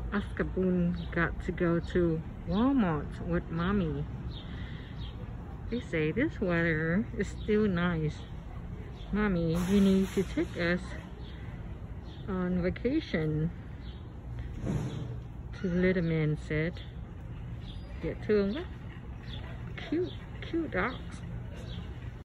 Askabun got to go to Walmart with mommy. They say this weather is still nice. Mommy, you need to take us on vacation. The little man said. Yeah, two cute dogs.